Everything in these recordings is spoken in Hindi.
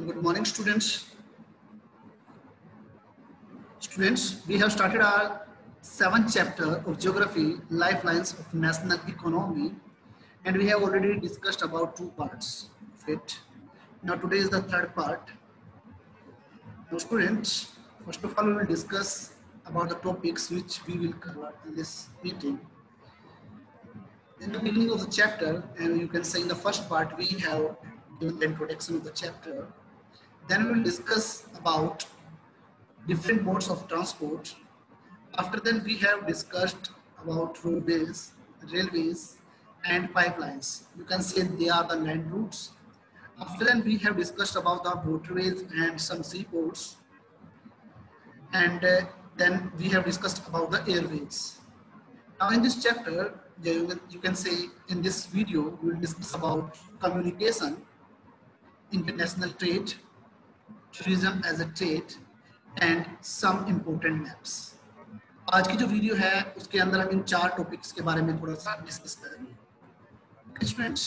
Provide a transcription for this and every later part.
Good morning, students. We have started our 7th chapter of Geography, Lifelines of National Economy, and we have already discussed about 2 parts of it. Now, today is the 3rd part. Now, students, first of all, we will discuss about the topics which we will cover in this meeting. In the beginning of the chapter, and you can say in the first part, we have given the introduction of the chapter. Then we will discuss about different modes of transport. After that, we have discussed about roadways, railways, and pipelines. You can say they are the land routes. After that, we have discussed about the waterways and some seaports. And then we have discussed about the airways. Now, in this chapter, you can say in this video, we will discuss about communication, international trade, tourism as a trade, and some important maps. आज की जो वीडियो है उसके अंदर हम इन 4 टॉपिक्स के बारे में थोड़ा सा डिस्कस करेंगे. Students,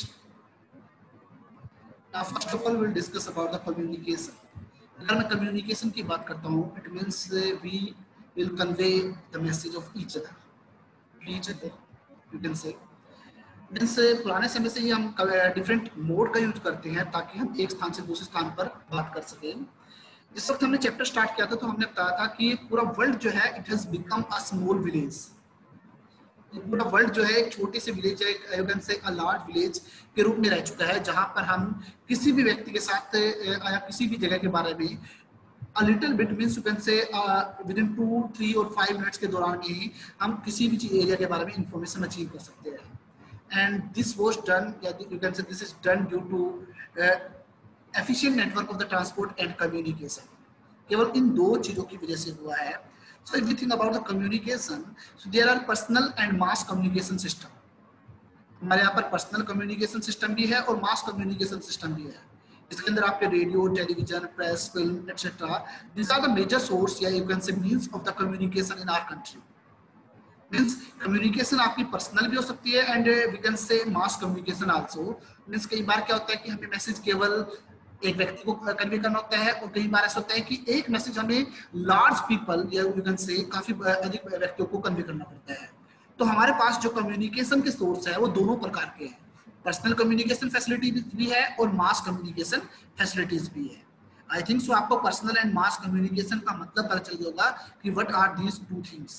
now first of all we'll discuss about the communication. अगर मैं communication की बात करता हूँ, it means we will convey the message of each other. You can say. Means पुराने समय से ही हम डिफरेंट मोड का यूज करते हैं ताकि हम एक स्थान से दूसरे स्थान पर बात कर सकें. जिस वक्त हमने चैप्टर स्टार्ट किया था तो हमने बताया था कि पूरा वर्ल्ड जो है it has become a small village. पूरा वर्ल्ड जो है एक छोटे से विलेज है, यू कैन से अ लार्ज विलेज के रूप में रह चुका है, जहां पर हम किसी भी व्यक्ति के साथ या किसी भी जगह के बारे में a little bit means you can say within 2, 3 और 5 मिनट्स के दौरान ही हम किसी भी एरिया के बारे में इंफॉर्मेशन अचीव कर सकते हैं. And this was done, you can say this is done due to efficient network of the transport and communication. केवल इन 2 चीजों की वजह से हुआ है. So if we think about the communication, so there are personal and mass communication system. हमारे यहाँ पर पर्सनल कम्युनिकेशन सिस्टम भी है और मास कम्युनिकेशन सिस्टम भी है. इसके अंदर आपके radio, television, press, film etcetera, these are the major source या you can say means of the communication in our country. Means communication आपकी पर्सनल भी हो सकती है एंड वी कैन से मास कम्युनिकेशन आल्सो. मीन्स कई बार क्या होता है कि हमें मैसेज केवल एक व्यक्ति को कन्वे करना होता है और कई बार ऐसा होता है कि एक मैसेज हमें लार्ज पीपल या वी कैन से काफी अधिक व्यक्तियों को कन्वे करना पड़ता है. तो हमारे पास जो कम्युनिकेशन के सोर्स है वो दोनों प्रकार के हैं. पर्सनल कम्युनिकेशन फैसिलिटी भी है और मास कम्युनिकेशन फैसिलिटीज भी है. आई थिंक सो आपको पर्सनल एंड मास कम्युनिकेशन का मतलब पता चल गया होगा कि what are these 2 things.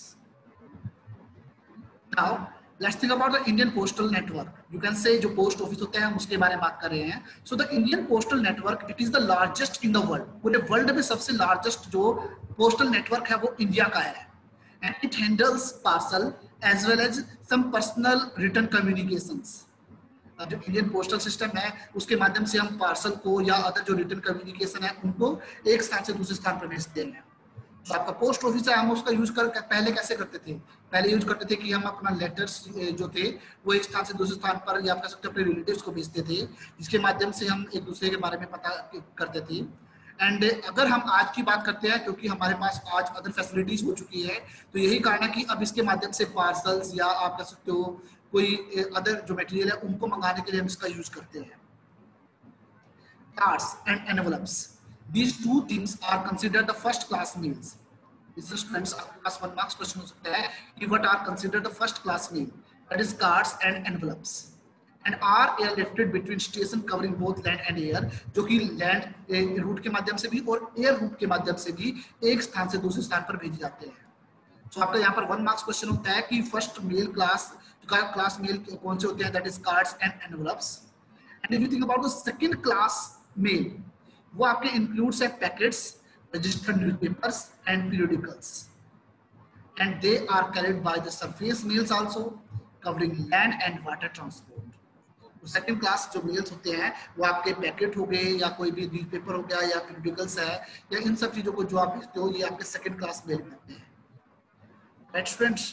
Now, let's think about the Indian postal network. You can say जो post office होते हैं हम उसके बारे में बात कर रहे हैं. So the Indian postal network, it is the largest in the world. पूरे वर्ल्ड में सबसे largest जो postal network है वो इंडिया का है. And it handles parcel as well as some personal written communications. जो इंडियन पोस्टल सिस्टम है उसके माध्यम से हम पार्सल को या अदर जो रिटर्न कम्युनिकेशन है उनको एक स्थान से दूसरे स्थान पर भेजते हैं. तो आपका पोस्ट ऑफिस है, हम उसका यूज कर पहले कैसे करते थे? पहले यूज करते थे कि हम अपना लेटर्स जो थे वो एक स्थान से दूसरे स्थान पर या आप कह सकते हैं अपने रिलेटिव्स को भेजते थे, जिसके माध्यम से हम एक दूसरे के बारे में पता करते थे. एंड अगर हम आज की बात करते हैं, क्योंकि हमारे पास आज अदर फैसिलिटीज हो चुकी है, तो यही कारण है कि अब इसके माध्यम से पार्सल्स या आप कह सकते हो कोई अदर जो मटेरियल है उनको मंगाने के लिए हम इसका यूज करते हैं. Cards and envelopes, these 2 things are considered the first class meals. This is students आपके पास 1 marks question हो सकता है कि what are considered the first class meal, that is cards and envelopes, and are airlifted between station covering both land and air, जो कि लैंड रूट के माध्यम से भी और एयर रूट के माध्यम से भी एक स्थान से दूसरे स्थान पर भेजे जाते हैं. तो आपका यहाँ पर 1 marks question होता है कि फर्स्ट मेल क्लास मेल कौन से होते हैं, that is cards and envelopes. And if you think about the second class mail, वो आपके इंक्लूड्स है packets, registered newspapers and periodicals, and they are carried by the surface mails also covering land and water transport. तो सेकंड क्लास जो मेल्स होते हैं वो आपके पैकेट हो गए या कोई भी न्यूज़पेपर हो गया या पीरियडिकल्स है या इन सब चीजों को जो आप भेजते हो ये आपके सेकंड क्लास मेल में आते हैं. Right students?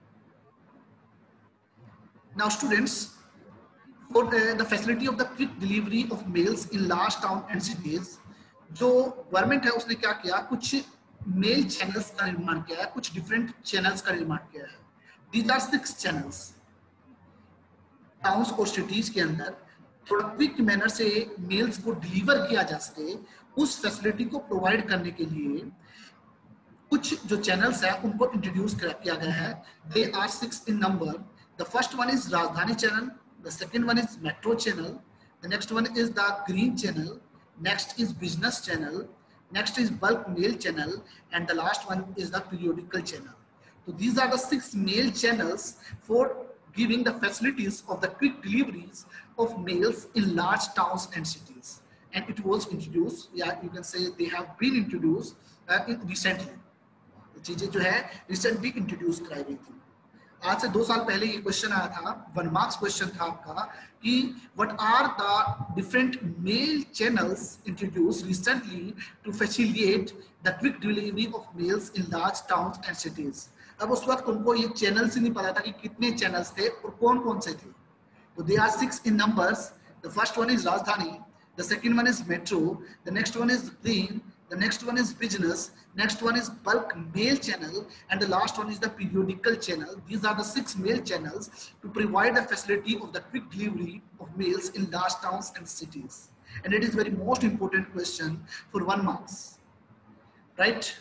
Now students, for the facility of the quick delivery of mails in large town and cities, जो गवर्नमेंट है उसने क्या किया, कुछ मेल चैनल्स का निर्माण किया है, कुछ डिफरेंट चैनल्स का निर्माण किया है. These are 6 channels. टाउन्स और सिटीज के अंदर थोड़ा क्विक मैनर से मेल्स को डिलीवर किया जा सके, उस फैसिलिटी को प्रोवाइड करने के लिए कुछ जो चैनल्स है उनको इंट्रोड्यूस किया गया है. They are 6 in number. The first one is Rajdhani channel, the second one is metro channel, the next one is the green channel, next is business channel, next is bulk mail channel, and the last one is the periodical channel. So these are the 6 mail channels for giving the facilities of the quick deliveries of mails in large towns and cities, and it was introduced, yeah, you can say they have been introduced recently. चीजें जो है recently introduced कराई गई थी. आज से 2 साल पहले ये क्वेश्चन आया था, 1 मार्क्स क्वेश्चन था आपका कि what are the different mail channels introduced recently to facilitate the quick delivery of mails in large towns and cities. अब उस वक्त उनको ये चैनल्स ही नहीं पता था कि कितने चैनल्स थे और कौन कौन से थे. तो they are 6 in numbers. The first one is Rajdhani, the second one is metro, the next one is green, the next one is business, next one is bulk mail channel, and the last one is the periodical channel. These are the 6 mail channels to provide the facility of the quick delivery of mails in large towns and cities. And it is very most important question for 1 marks, right?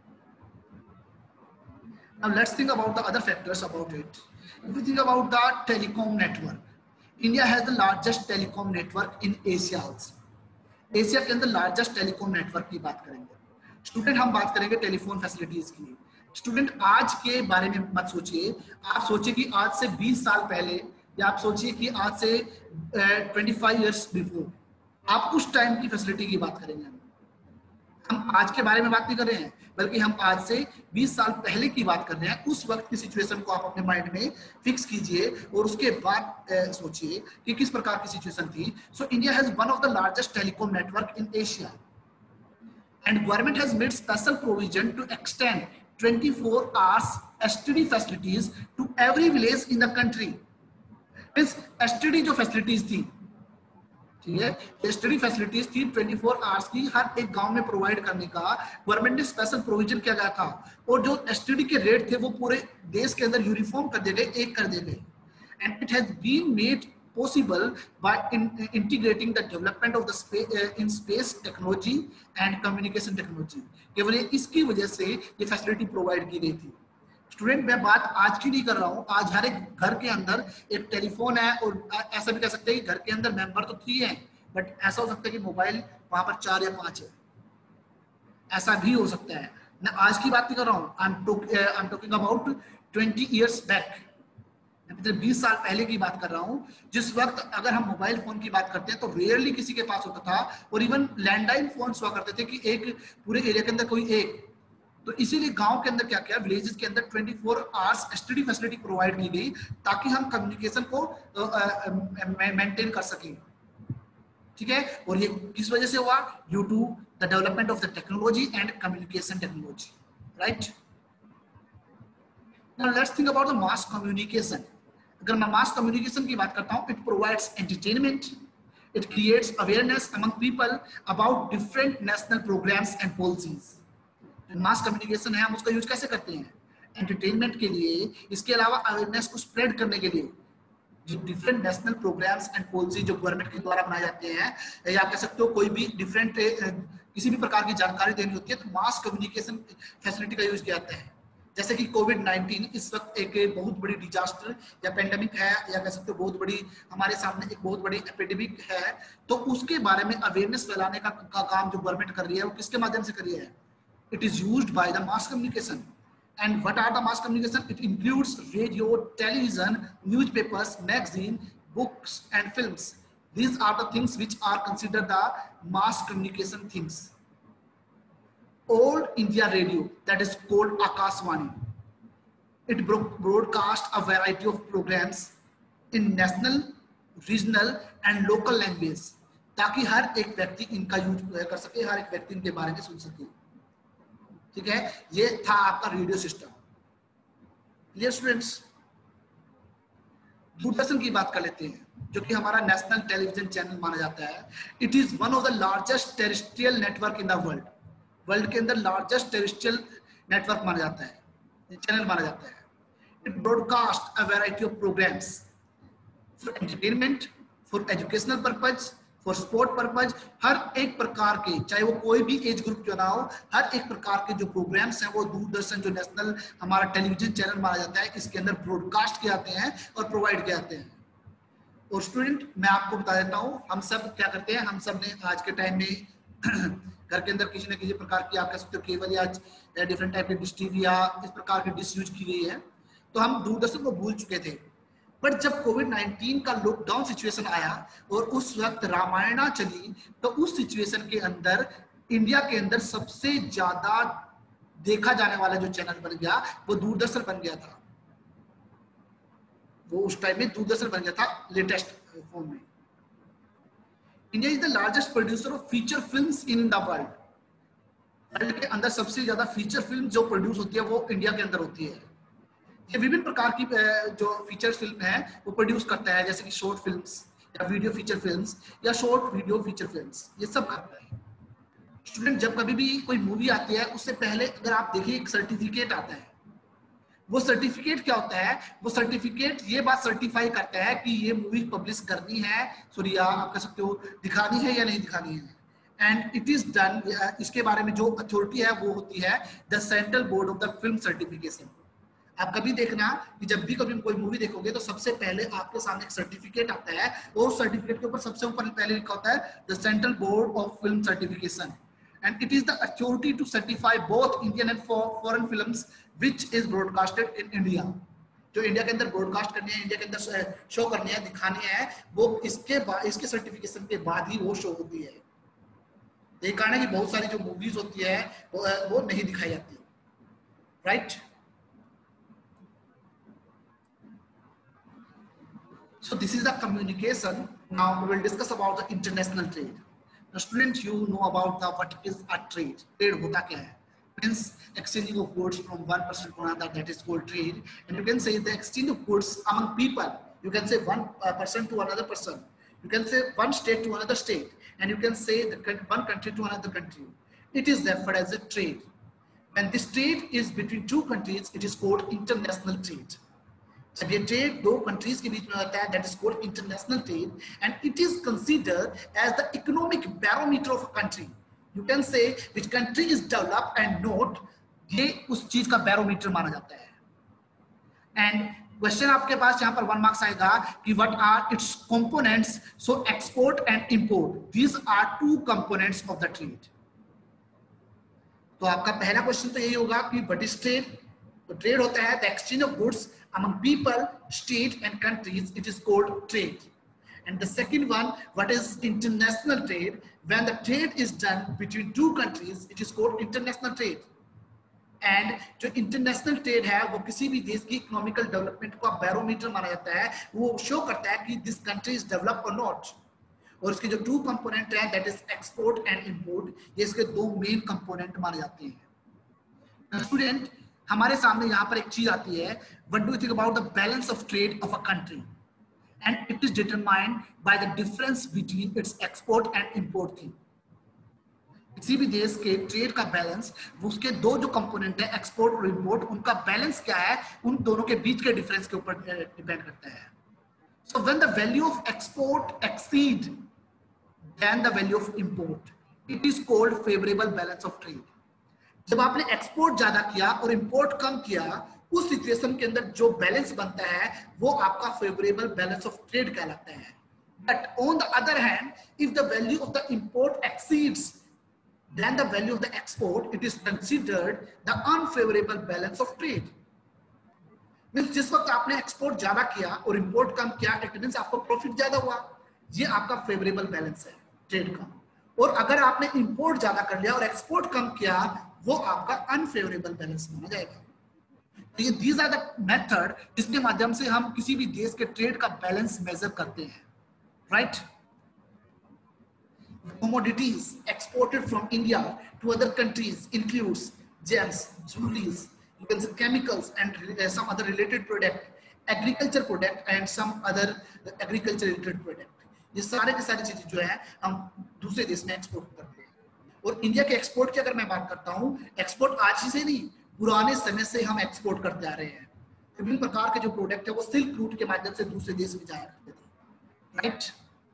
Now let's think about the other factors about it. If we think about the telecom network, India has the largest telecom network in Asia also. Asia के अंदर लार्जेस्ट टेलीकॉम नेटवर्क की बात करेंगे. स्टूडेंट हम बात करेंगे टेलीफोन फैसिलिटीज की. स्टूडेंट आज के बारे में मत सोचिए, आप सोचिए कि आज से 20 साल पहले, या आप सोचिए कि आज से 25 इयर्स बिफोर, आप उस टाइम की फैसिलिटी की बात करेंगे. हम आज के बारे में बात नहीं कर रहे हैं, बल्कि हम आज से 20 साल पहले की बात कर रहे हैं. उस वक्त की सिचुएशन को आप अपने माइंड में फिक्स कीजिए और उसके बाद सोचिए कि किस प्रकार की सिचुएशन थी. So India has one of the largest telecom network in Asia, and government has made special provision to extend 24 hours STD facilities to every village in the country. इस STD जो फैसिलिटीज थी, ठीक है, STD फैसिलिटीज थी 24 आवर्स की हर एक गांव में प्रोवाइड करने का गवर्नमेंट ने स्पेशल प्रोविजन किया गया था. और जो STD के रेट थे वो पूरे देश के अंदर यूनिफॉर्म कर दिए गए, एक कर दिए गए. And it has been made possible by integrating the development of the in space technology and communication technology. केवल इसकी वजह से ये फैसिलिटी प्रोवाइड की गई थी. स्टूडेंट मैं बात आज की नहीं कर रहा हूँ, आज हर एक घर के अंदर एक टेलीफोन है, और ऐसा भी कह सकते हैं कि घर के अंदर मेंबर तो 3 हैं, बट ऐसा हो सकता है कि मोबाइल वहां पर 4 या 5 है. ऐसा भी हो सकता है. मैं आज की बात नहीं कर रहा हूँ, I am talking about 20 years back. मैं 20 साल पहले की बात कर रहा हूँ, जिस वक्त अगर हम मोबाइल फोन की बात करते हैं तो रेयरली किसी के पास होता था, और इवन लैंडलाइन फोन हुआ करते थे कि एक पूरे एरिया के अंदर कोई एक. तो इसीलिए गांव के अंदर क्या किया, विलेजेस के अंदर 24 आवर्स STD फैसिलिटी प्रोवाइड की गई ताकि हम कम्युनिकेशन को मेंटेन कर सकें. ठीक है, और ये किस वजह से हुआ? Due to the development of the technology and communication technology, right. Now let's think about the mass communication. अगर मैं मास कम्युनिकेशन की बात करता हूं, it provides entertainment, it creates awareness among people about different national programmes and policies. Mass communication है, हम उसका यूज कैसे करते हैं? एंटरटेनमेंट के लिए, इसके अलावा अवेयरनेस को स्प्रेड करने के लिए. जो different national programmes and policy जो गवर्नमेंट के द्वारा बनाए जाते हैं, या कह सकते हो कोई भी डिफरेंट किसी भी प्रकार की जानकारी देनी होती है, तो मास कम्युनिकेशन फैसिलिटी का यूज किया जाता है. जैसे कि कोविड-19 इस वक्त एक बहुत बड़ी डिजास्टर या पेंडेमिक है, या कह सकते हो बहुत बड़ी हमारे सामने एक बहुत बड़ी एपिडेमिक है. तो उसके बारे में अवेयरनेस फैलाने का काम जो गवर्नमेंट कर रही है, वो किसके माध्यम से कर रही है? It is used by the mass communication. And what are the mass communication? It includes radio, television, newspapers, magazine, books and films. These are the things which are considered the mass communication things. All India Radio, that is called Akashvani. It broadcasts a variety of programs in national, regional and local language, ताकि हर एक व्यक्ति इनका यूज कर सके, हर एक व्यक्ति इनके बारे में सुन सके. ठीक है, ये था आपका radio system. Clear students? Doordarshan की बात कर लेते हैं, जो कि हमारा नेशनल टेलीविजन चैनल माना जाता है. It is one of the largest terrestrial network in the world. World के अंदर लार्जेस्ट टेरेस्ट्रियल नेटवर्क माना जाता है, चैनल माना जाता है. It broadcast a variety of programmes for entertainment, for educational purpose, for sport purpose, हर एक प्रकार के, चाहे वो कोई भी एज ग्रुप क्यों ना हो, हर एक प्रकार के जो प्रोग्राम्स हैं वो दूरदर्शन जो नेशनल हमारा टेलीविजन चैनल माना जाता है, इसके अंदर ब्रॉडकास्ट किए जाते हैं और प्रोवाइड किए जाते हैं। और स्टूडेंट मैं आपको बता देता हूँ, हम सब क्या करते हैं, हम सब ने आज के टाइम में घर के अंदर किसी न किसी प्रकार की आप कह सकते हो केबल या डिफरेंट टाइप की डिश टीवी या इस प्रकार की डिश यूज की गई है, तो हम दूरदर्शन को भूल चुके थे। बट जब कोविड-19 का लॉकडाउन सिचुएशन आया और उस वक्त रामायणा चली, तो उस सिचुएशन के अंदर इंडिया के अंदर सबसे ज्यादा देखा जाने वाला जो चैनल बन गया वो दूरदर्शन बन गया था। वो उस टाइम में दूरदर्शन बन गया था लेटेस्ट फॉर्म में। India is the largest producer of feature films in the world. World के अंदर सबसे ज्यादा फीचर फिल्म जो प्रोड्यूस होती है वो इंडिया के अंदर होती है। ये विभिन्न प्रकार की जो फीचर फिल्म है वो प्रोड्यूस करता है, जैसे कि शॉर्ट फिल्म्स या वीडियो फीचर फिल्म्स या शॉर्ट वीडियो फीचर फिल्म्स, ये सब करता है। स्टूडेंट जब कभी भी कोई मूवी आती है उससे पहले अगर आप देखिए एक सर्टिफिकेट आता है। वो सर्टिफिकेट क्या होता है, वो सर्टिफिकेट ये बात सर्टिफाई करता है कि ये मूवी पब्लिश करनी है, सॉरी आप कह सकते हो दिखानी है या नहीं दिखानी है। एंड इट इज डन, इसके बारे में जो अथॉरिटी है वो होती है the central board of the film certification. आप कभी देखना कि जब भी कभी कोई मूवी देखोगे तो सबसे पहले आपके सामने एक सर्टिफिकेट आता है और सर्टिफिकेट के ऊपर सबसे ऊपर पहले लिखा होता है the central board of film certification and it is the authority to certify both Indian and foreign films which is broadcasted in India. जो इंडिया के अंदर ब्रॉडकास्ट करनी है, इंडिया के अंदर शो करनी है, दिखानी है, वो इसके बाद इसके सर्टिफिकेशन के बाद ही वो शो होती है। यही कारण है कि बहुत सारी जो मूवीज होती है वो नहीं दिखाई जाती, right. So this is the communication. Now we will discuss about the international trade. Now students, you know about the what is a trade. Trade होता क्या है? Means exchanging of goods from one person to another, that is called trade. And you can say the exchange of goods among people. You can say one person to another person. You can say one state to another state. And you can say one country to another country. It is referred as a trade. When this trade is between two countries, it is called international trade. जब ये ट्रेड दो कंट्रीज के बीच में होता है, that is called international trade and it is considered as the economic barometer of a country. You can say which country is developed and not, ये उस चीज का बैरोमीटर माना जाता है। एंड क्वेश्चन आपके पास यहाँ पर 1 मार्क्स आएगा कि what are its components. So export and import, these are two components of the trade. तो आपका पहला क्वेश्चन तो यही होगा कि व्हाट इज ट्रेड। तो ट्रेड होता है the exchange of goods among people, state and countries, it is called trade. And the second one, what is international trade? When the trade is done between two countries, it is called international trade. And जो international trade है वो किसी भी देश की economical development का barometer माना जाता है, वो show करता है कि this country is developed or not. और इसके जो two component है, that is export and import, ये इसके दो main component माने जाते हैं। Now student, हमारे सामने यहाँ पर एक चीज आती है, what do you think about the balance of trade of a country? And it is determined by the difference between its export and import thing. किसी भी देश के ट्रेड का बैलेंस, उसके दो जो कंपोनेंट है एक्सपोर्ट और इंपोर्ट, उनका बैलेंस क्या है, उन दोनों के बीच के डिफरेंस के ऊपर डिपेंड करता है। So when the value of export exceed than the value of import, it is called favorable balance of trade. जब आपने एक्सपोर्ट ज्यादा किया और इंपोर्ट कम किया, उस सिचुएशन के अंदर जो बैलेंस बनता है वो आपका फेवरेबल बैलेंस ऑफ ट्रेड कहलाता है। But on the other hand, if the value of the import exceeds then the value of the export, it is considered the unfavourable balance of trade. Means जिस वक्त आपने एक्सपोर्ट ज्यादा किया और इंपोर्ट कम किया, इट मींस आपको प्रॉफिट ज्यादा हुआ, ये आपका फेवरेबल बैलेंस है ट्रेड का। और अगर आपने इंपोर्ट ज्यादा कर लिया और एक्सपोर्ट कम किया, वो आपका अनफेवरेबल बैलेंस माना जाएगा। तो ये दीज आर द मेथड जिसके माध्यम से हम किसी भी देश के ट्रेड का बैलेंस मेजर करते हैं, right. Commodities exported from India to other countries includes gems, jewelries, you can say chemicals and some other related product, agriculture product and some other agriculture related product. ये सारे की सारी चीजें जो है हम दूसरे देश में एक्सपोर्ट करते हैं। और इंडिया के एक्सपोर्ट की अगर मैं बात करता हूँ, एक्सपोर्ट आज ही से नहीं, पुराने समय से हम एक्सपोर्ट करते आ रहे हैं। विभिन्न प्रकार के जो प्रोडक्ट है वो सिल्क रूट के माध्यम से दूसरे देश में जाया करते थे, right.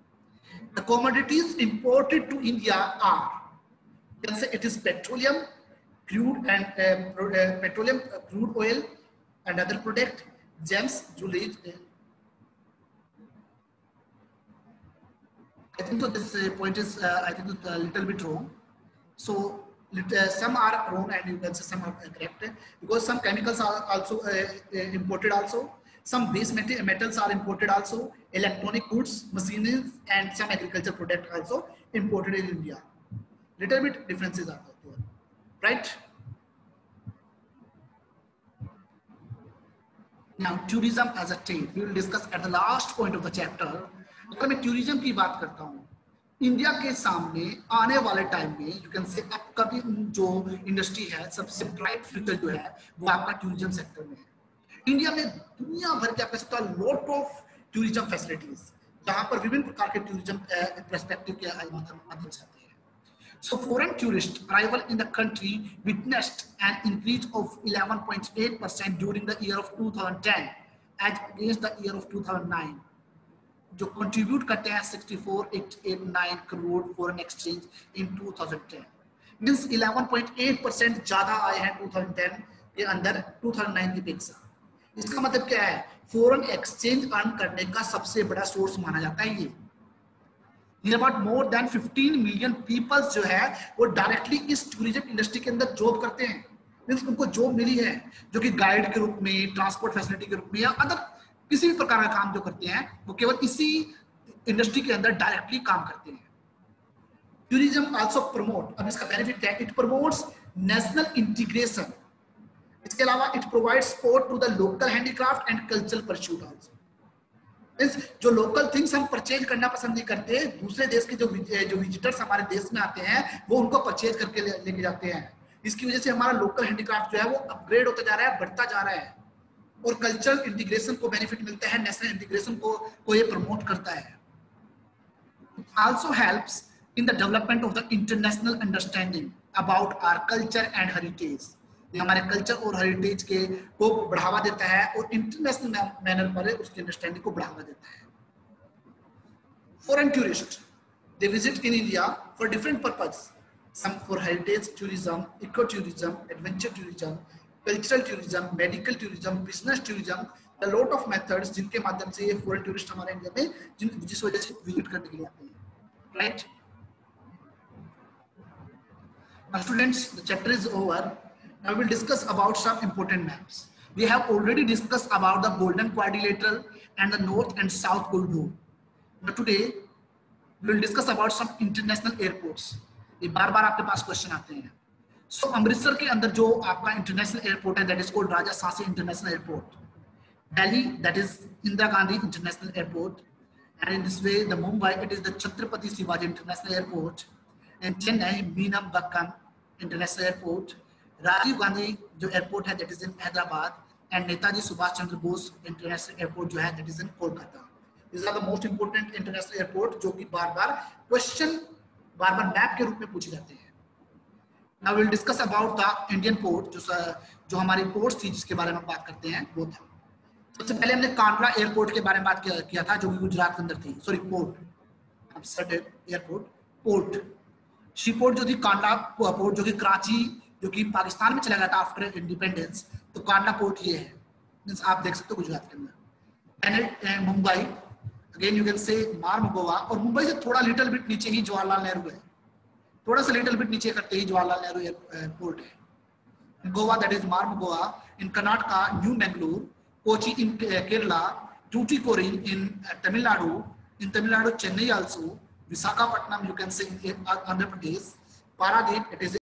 The commodities imported to India are, you can say it is petroleum, crude and petroleum, crude oil and other product, gems, jewelry. I think so this point is I think a little bit wrong. So some are wrong and you can say some are correct, because some chemicals are also imported also. Some base metals are imported also. Electronic goods, machines and some agriculture product also imported in India. Little bit differences are there, right? Now tourism as a trade we will discuss at the last point of the chapter. अगर मैं टूरिज्म की बात करता हूँ, इंडिया के सामने आने वाले टाइम में यू कैन से अपकमिंग जो इंडस्ट्री है, सबसे ब्राइट फ्यूचर जो है वो आपका टूरिज्म सेक्टर में है। इंडिया में दुनिया भर के आपके साथ लॉट ऑफ टूरिज्म फैसिलिटीज, जहां पर विभिन्न प्रकार के टूरिज्म पर्सपेक्टिव के माध्यम से आते हैं। So foreign tourist arrival in the country witnessed an increase of 11.8% during the year of 2010 as against the year of 2009, जो contribute करते हैं 64.89 crore foreign exchange in 2010, means 11.8% ज्यादा आए हैं 2010 के अंदर 2009 की अपेक्षा। इसका मतलब क्या है, फॉरेन एक्सचेंज अर्न करने का सबसे बड़ा सोर्स माना जाता है ये। About more than 15 million people जो है वो डायरेक्टली इस टूरिज्म इंडस्ट्री के अंदर जॉब करते हैं, मींस उनको जॉब मिली है, जो कि गाइड के रूप में, ट्रांसपोर्ट फैसिलिटी के रूप में या अदर किसी भी प्रकार का काम जो करते हैं वो केवल इसी इंडस्ट्री के अंदर डायरेक्टली काम करते हैं। टूरिज्म आल्सो प्रमोट, अब इसका बेनिफिट क्या है, इट प्रमोट्स नेशनल इंटीग्रेशन, इसके अलावा it provides support to the local handicraft and cultural pursuit also. जो लोकल थिंग्स हम परचेज करना पसंद नहीं करते, दूसरे देश के जो विजिटर्स हमारे देश में आते हैं वो उनको परचेज करके लेके जाते हैं। इसकी वजह से हमारा लोकल हैंडीक्राफ्ट जो है वो अपग्रेड होता जा रहा है, बढ़ता जा रहा है, और कल्चरल इंटीग्रेशन को बेनिफिट मिलता है, नेशनल इंटीग्रेशन को ये प्रमोट करता है। Also helps in the development of the international understanding about our culture and heritage, हमारे कल्चर और हेरिटेज के को बढ़ावा देता है और इंटरनेशनल मैनर पर उसकी अंडरस्टैंडिंग को बढ़ावा देता है। Foreign tourist they visit in India for different purpose, some for heritage tourism, eco tourism, adventure tourism, cultural tourism, medical tourism, business tourism, the lot of methods जिनके माध्यम से ये फॉरेन टूरिस्ट हमारे इंडिया में जिस वजह से विजिट करने के लिए आते हैं, right? Students, the chapter is over. Now we will discuss about some important maps. We have already discussed about the Golden Quadrilateral and the North and South Corridor. But today we will discuss about some international airports. ये बार-बार आपके पास क्वेश्चन आते हैं। So अमृतसर के अंदर जो आपका इंटरनेशनल एयरपोर्ट है, that is called Raja Sanchi international airport. Delhi, that is Indira Gandhi International Airport, and in this way the Mumbai, it is the Chhatrapati Shivaji International Airport, and Chennai Meena International Airport. Rajiv Gandhi जो एयरपोर्ट है that is in Hyderabad, and Netaji Subhash Chandra Bose international airport जो है that is in Kolkata. This are the most important international airport जो कि बार-बार क्वेश्चन बार-बार मैप के रूप में पूछे जाते हैं। Now we will discuss about the Indian port, जो हमारी पोर्ट्स थी जिसके बारे में बात करते हैं वो था। सबसे पहले हमने कांडला एयरपोर्ट के बारे में बात किया था जो गुजरात के अंदर थी, sorry port, airport, port seaport जो थी कांडला पोर्ट, जो कि कराची जो कि पाकिस्तान में चला गया था आफ्टर इंडिपेंडेंस, तो कांडला पोर्ट ये है, मींस आप देख सकते हो गुजरात के अंदर। मुंबई अगेन यू कैन से मार्मगोवा, और मुंबई से थोड़ा लिटिल बिट नीचे ही जवाहरलाल नेहरू है, थोड़ा सा लिटिल बिट नीचे करते ही जवाहरलाल नेहरू पोर्ट है। Goa that is Marmagao, in Karnataka new Mangalore, Kochi in Kerala, Tuticorin in Tamil Nadu Chennai also, Visakhapatnam you can say in Andhra Pradesh, Paradip it is